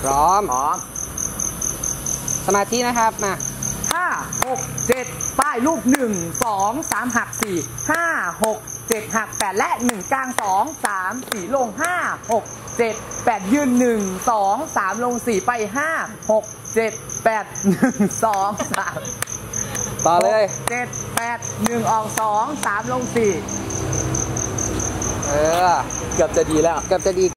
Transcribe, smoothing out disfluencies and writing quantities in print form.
พร้อมพร้อมสมาธินะครับมา 5 6 7ป้ายลูก1 2 3หัก4 5 6 7หัก8และ1กลาง2 3 4ลง5 6 7 8ยืน1 2 3ลง4ไป5 6 7 8 1 2 3 ต่อเลย 7 8 1ออก2 3ลง4 เกือบจะดีแล้วเกือบจะดี